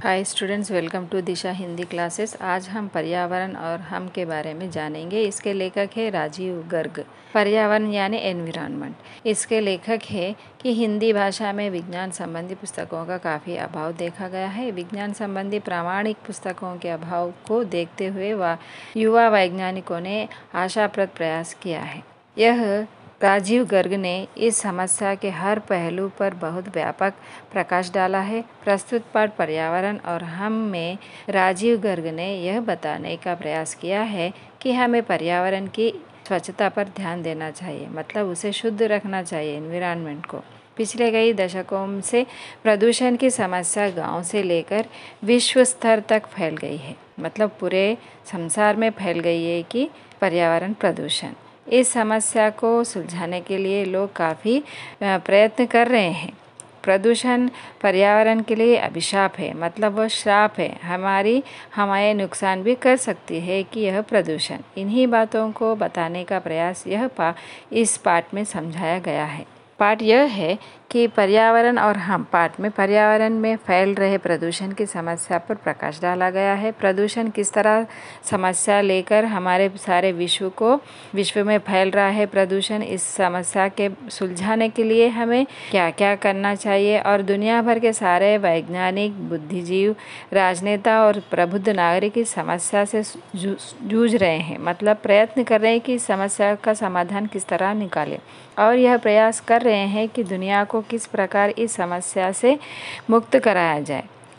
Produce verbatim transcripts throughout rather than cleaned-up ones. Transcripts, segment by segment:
Hi students, welcome to Disha Hindi classes. आज हम पर्यावरण और हम के बारे में जानेंगे। इसके लेखक है राजीव गर्ग। पर्यावरण यानी एनवायरनमेंट। इसके लेखक है कि हिंदी भाषा में विज्ञान संबंधी पुस्तकों का काफ़ी अभाव देखा गया है। विज्ञान संबंधी प्रामाणिक पुस्तकों के अभाव को देखते हुए वा युवा वैज्ञानिकों ने आशाप्रद प्रयास किया है। यह राजीव गर्ग ने इस समस्या के हर पहलू पर बहुत व्यापक प्रकाश डाला है। प्रस्तुत पाठ पर्यावरण और हम में राजीव गर्ग ने यह बताने का प्रयास किया है कि हमें पर्यावरण की स्वच्छता पर ध्यान देना चाहिए, मतलब उसे शुद्ध रखना चाहिए, एनवायरनमेंट को। पिछले कई दशकों से प्रदूषण की समस्या गांव से लेकर विश्व स्तर तक फैल गई है, मतलब पूरे संसार में फैल गई है कि पर्यावरण प्रदूषण। इस समस्या को सुलझाने के लिए लोग काफ़ी प्रयत्न कर रहे हैं। प्रदूषण पर्यावरण के लिए अभिशाप है, मतलब वह श्राप है। हमारी हमारे नुकसान भी कर सकती है कि यह प्रदूषण। इन्हीं बातों को बताने का प्रयास यह पा इस पाठ में समझाया गया है। पाठ यह है कि पर्यावरण और हम। पाठ में पर्यावरण में फैल रहे प्रदूषण की समस्या पर प्रकाश डाला गया है। प्रदूषण किस तरह समस्या लेकर हमारे सारे विश्व को विश्व में फैल रहा है प्रदूषण। इस समस्या के सुलझाने के लिए हमें क्या क्या करना चाहिए, और दुनिया भर के सारे वैज्ञानिक, बुद्धिजीव, राजनेता और प्रबुद्ध नागरिक इस समस्या से जूझ रहे हैं, मतलब प्रयत्न कर रहे हैं कि इस समस्या का समाधान किस तरह निकालें, और यह प्रयास कर रहे हैं कि दुनिया को किस प्रकार इस समस्या से मुक्त कराया जाए।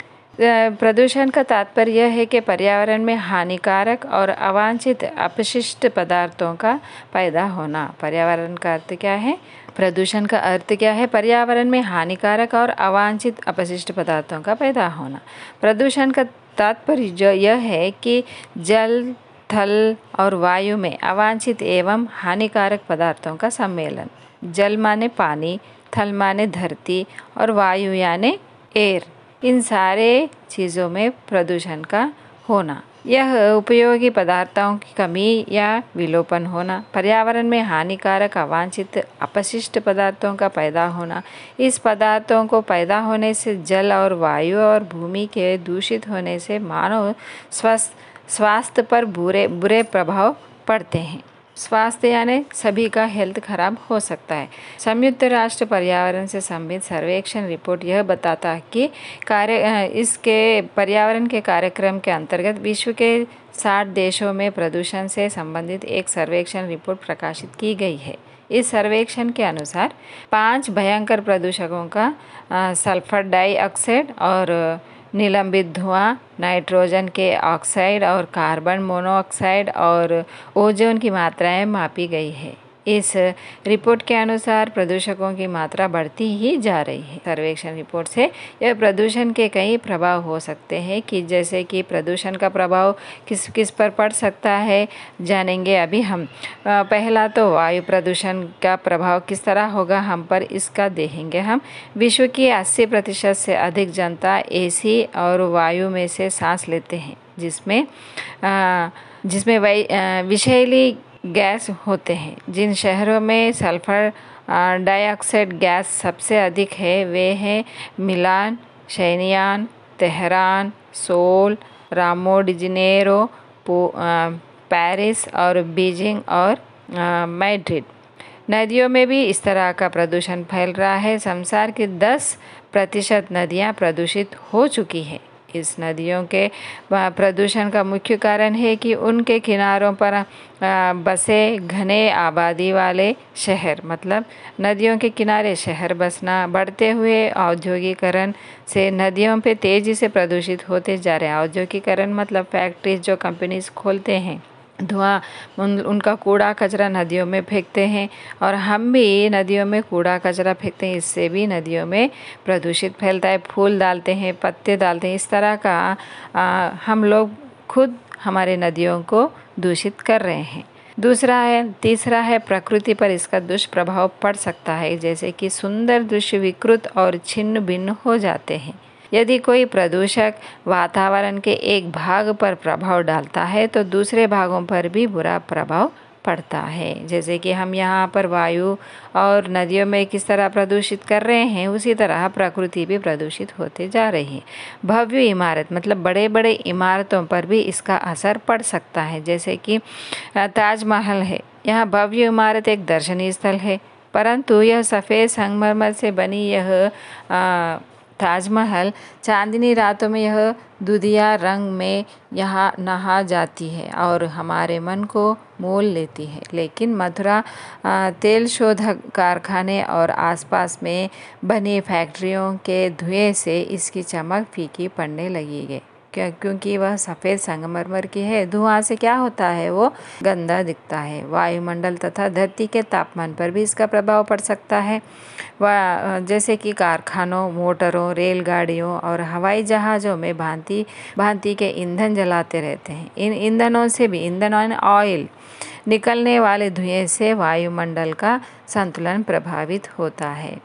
प्रदूषण का तात्पर्य यह है कि पर्यावरण में हानिकारक और अवांछित अपशिष्ट पदार्थों का पैदा होना। पर्यावरण का अर्थ क्या है? प्रदूषण का अर्थ क्या है? पर्यावरण में हानिकारक और अवांछित अपशिष्ट पदार्थों का पैदा होना। प्रदूषण का तात्पर्य जो यह है कि जल, थल और वायु में अवांछित एवं हानिकारक पदार्थों का सम्मेलन। जल माने पानी, थल माने धरती और वायु यानी एयर। इन सारे चीज़ों में प्रदूषण का होना। यह उपयोगी पदार्थों की कमी या विलोपन होना। पर्यावरण में हानिकारक अवांछित अपशिष्ट पदार्थों का पैदा होना। इस पदार्थों को पैदा होने से जल और वायु और भूमि के दूषित होने से मानव स्वस्थ स्वास्थ्य पर बुरे बुरे प्रभाव पड़ते हैं। स्वास्थ्य यानी सभी का हेल्थ खराब हो सकता है। संयुक्त राष्ट्र पर्यावरण से संबंधित सर्वेक्षण रिपोर्ट यह बताता है कि कार्य इसके पर्यावरण के कार्यक्रम के अंतर्गत विश्व के साठ देशों में प्रदूषण से संबंधित एक सर्वेक्षण रिपोर्ट प्रकाशित की गई है। इस सर्वेक्षण के अनुसार पांच भयंकर प्रदूषकों का सल्फर डाइऑक्साइड और निलंबित धुआं, नाइट्रोजन के ऑक्साइड और कार्बन मोनोऑक्साइड और ओजोन की मात्राएं मापी गई है। इस रिपोर्ट के अनुसार प्रदूषकों की मात्रा बढ़ती ही जा रही है। सर्वेक्षण रिपोर्ट से यह प्रदूषण के कई प्रभाव हो सकते हैं, कि जैसे कि प्रदूषण का प्रभाव किस किस पर पड़ सकता है जानेंगे अभी हम। पहला तो वायु प्रदूषण का प्रभाव किस तरह होगा हम पर, इसका देखेंगे हम। विश्व की अस्सी प्रतिशत से अधिक जनता एसी और वायु में से सांस लेते हैं, जिसमें जिसमें विषैली गैस होते हैं। जिन शहरों में सल्फर डाइऑक्साइड गैस सबसे अधिक है वे हैं Milan, Shenyang, Tehran, Seoul, Rio de Janeiro, Paris और बीजिंग और मैड्रिड। नदियों में भी इस तरह का प्रदूषण फैल रहा है। संसार की दस प्रतिशत नदियाँ प्रदूषित हो चुकी हैं। इस नदियों के प्रदूषण का मुख्य कारण है कि उनके किनारों पर बसे घने आबादी वाले शहर, मतलब नदियों के किनारे शहर बसना। बढ़ते हुए औद्योगिकरण से नदियों पे तेज़ी से प्रदूषित होते जा रहे हैं। औद्योगिकरण मतलब फैक्ट्रीज जो कंपनीज खोलते हैं, धुआं, उन, उनका कूड़ा कचरा नदियों में फेंकते हैं, और हम भी नदियों में कूड़ा कचरा फेंकते हैं। इससे भी नदियों में प्रदूषित फैलता है। फूल डालते हैं, पत्ते डालते हैं, इस तरह का आ, हम लोग खुद हमारे नदियों को दूषित कर रहे हैं। दूसरा है तीसरा है प्रकृति पर इसका दुष्प्रभाव पड़ सकता है, जैसे कि सुंदर दृश्य विकृत और छिन्न भिन्न हो जाते हैं। यदि कोई प्रदूषक वातावरण के एक भाग पर प्रभाव डालता है तो दूसरे भागों पर भी बुरा प्रभाव पड़ता है। जैसे कि हम यहाँ पर वायु और नदियों में किस तरह प्रदूषित कर रहे हैं, उसी तरह प्रकृति भी प्रदूषित होते जा रही है। भव्य इमारत मतलब बड़े बड़े इमारतों पर भी इसका असर पड़ सकता है। जैसे कि ताजमहल है, यह भव्य इमारत एक दर्शनीय स्थल है, परंतु यह सफ़ेद संगमरमर से बनी यह आ, ताजमहल चांदनी रातों में यह दुधिया रंग में यहाँ नहा जाती है और हमारे मन को मोल लेती है। लेकिन मथुरा तेल शोधक कारखाने और आसपास में बनी फैक्ट्रियों के धुएं से इसकी चमक फीकी पड़ने लगी है, क्योंकि वह सफ़ेद संगमरमर की है। धुआं से क्या होता है, वो गंदा दिखता है। वायुमंडल तथा धरती के तापमान पर भी इसका प्रभाव पड़ सकता है। वह जैसे कि कारखानों, मोटरों, रेलगाड़ियों और हवाई जहाज़ों में भांति भांति के ईंधन जलाते रहते हैं। इन ईंधनों से भी ईंधन ऑयल निकलने वाले धुएं से वायुमंडल का संतुलन प्रभावित होता है।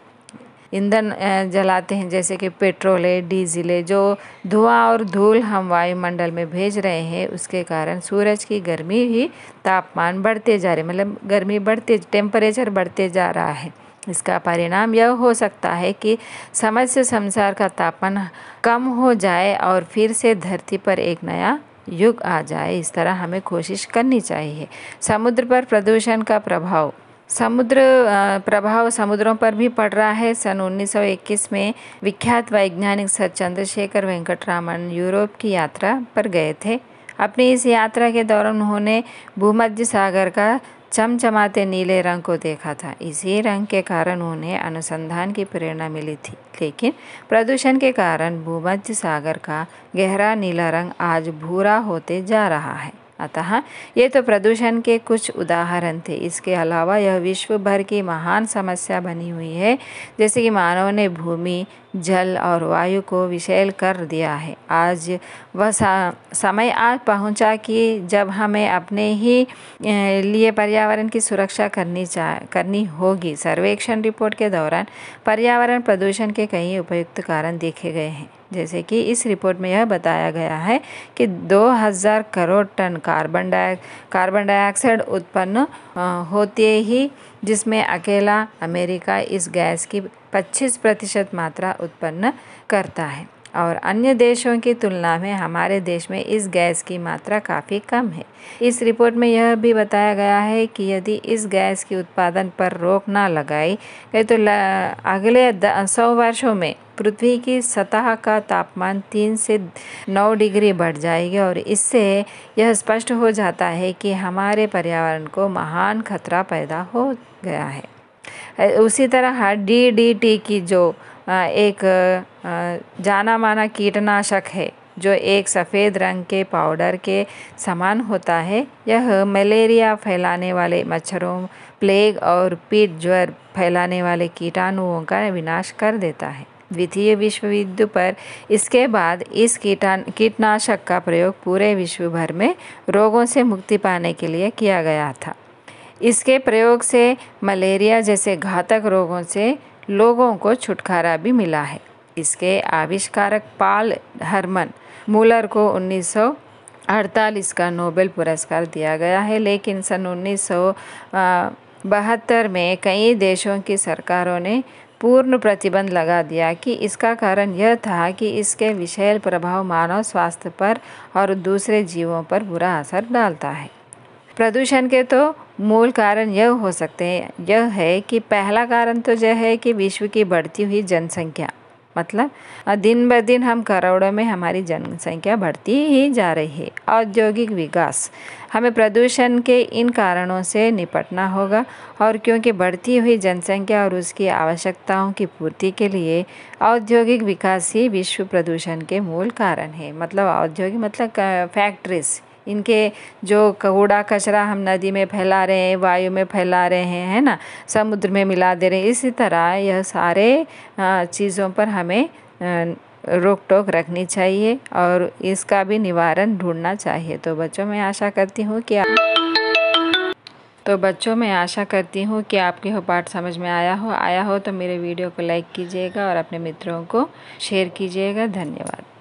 ईंधन जलाते हैं जैसे कि पेट्रोल है, डीजल है, जो धुआं और धूल हम वायुमंडल में भेज रहे हैं, उसके कारण सूरज की गर्मी ही तापमान बढ़ते जा रहे, मतलब गर्मी बढ़ते, टेम्परेचर बढ़ते जा रहा है। इसका परिणाम यह हो सकता है कि समस्त संसार का तापमान कम हो जाए और फिर से धरती पर एक नया युग आ जाए। इस तरह हमें कोशिश करनी चाहिए। समुद्र पर प्रदूषण का प्रभाव समुद्र प्रभाव समुद्रों पर भी पड़ रहा है। सन उन्नीस सौ इक्कीस में विख्यात वैज्ञानिक सर चंद्रशेखर वेंकटरामन यूरोप की यात्रा पर गए थे। अपनी इस यात्रा के दौरान उन्होंने भूमध्य सागर का चमचमाते नीले रंग को देखा था। इसी रंग के कारण उन्हें अनुसंधान की प्रेरणा मिली थी। लेकिन प्रदूषण के कारण भूमध्य सागर का गहरा नीला रंग आज भूरा होते जा रहा है। अतः ये तो प्रदूषण के कुछ उदाहरण थे। इसके अलावा यह विश्व भर की महान समस्या बनी हुई है। जैसे कि मानव ने भूमि, जल और वायु को विषैल कर दिया है। आज वह समय आज पहुंचा कि जब हमें अपने ही लिए पर्यावरण की सुरक्षा करनी चाह करनी होगी। सर्वेक्षण रिपोर्ट के दौरान पर्यावरण प्रदूषण के कई उपयुक्त कारण देखे गए हैं। जैसे कि इस रिपोर्ट में यह बताया गया है कि दो हज़ार crore ton carbon di carbon dioxide उत्पन्न होते ही, जिसमें अकेला अमेरिका इस गैस की पच्चीस प्रतिशत मात्रा उत्पन्न करता है और अन्य देशों की तुलना में हमारे देश में इस गैस की मात्रा काफ़ी कम है। इस रिपोर्ट में यह भी बताया गया है कि यदि इस गैस के उत्पादन पर रोक ना लगाई गई तो अगले सौ वर्षों में पृथ्वी की सतह का तापमान तीन से नौ डिग्री बढ़ जाएगी और इससे यह स्पष्ट हो जाता है कि हमारे पर्यावरण को महान खतरा पैदा हो गया है। उसी तरह डी डी टी की जो एक जाना माना कीटनाशक है, जो एक सफ़ेद रंग के पाउडर के समान होता है, यह मलेरिया फैलाने वाले मच्छरों, प्लेग और पीट ज्वर फैलाने वाले कीटाणुओं का विनाश कर देता है। द्वितीय विश्व युद्ध पर इसके बाद इस कीटान कीटनाशक का प्रयोग पूरे विश्व भर में रोगों से मुक्ति पाने के लिए किया गया था। इसके प्रयोग से मलेरिया जैसे घातक रोगों से लोगों को छुटकारा भी मिला है। इसके आविष्कारक पॉल हरमन मूलर को उन्नीस सौ अड़तालीस का नोबेल पुरस्कार दिया गया है, लेकिन सन उन्नीस सौ बहत्तर में कई देशों की सरकारों ने पूर्ण प्रतिबंध लगा दिया कि इसका कारण यह था कि इसके विषैल प्रभाव मानव स्वास्थ्य पर और दूसरे जीवों पर बुरा असर डालता है। प्रदूषण के तो मूल कारण यह हो सकते हैं यह है कि पहला कारण तो यह है कि विश्व की बढ़ती हुई जनसंख्या, मतलब दिन ब दिन हम करोड़ों में हमारी जनसंख्या बढ़ती ही जा रही है। औद्योगिक विकास, हमें प्रदूषण के इन कारणों से निपटना होगा और क्योंकि बढ़ती हुई जनसंख्या और उसकी आवश्यकताओं की पूर्ति के लिए औद्योगिक विकास ही विश्व प्रदूषण के मूल कारण है। मतलब औद्योगिक मतलब फैक्ट्रीज, इनके जो कूड़ा कचरा हम नदी में फैला रहे हैं, वायु में फैला रहे हैं, है ना, समुद्र में मिला दे रहे हैं। इसी तरह यह सारे चीज़ों पर हमें रोक टोक रखनी चाहिए और इसका भी निवारण ढूंढना चाहिए। तो बच्चों मैं आशा करती हूँ कि तो बच्चों मैं आशा करती हूँ कि आपके हो पाठ समझ में आया हो आया हो तो मेरे वीडियो को लाइक कीजिएगा और अपने मित्रों को शेयर कीजिएगा। धन्यवाद।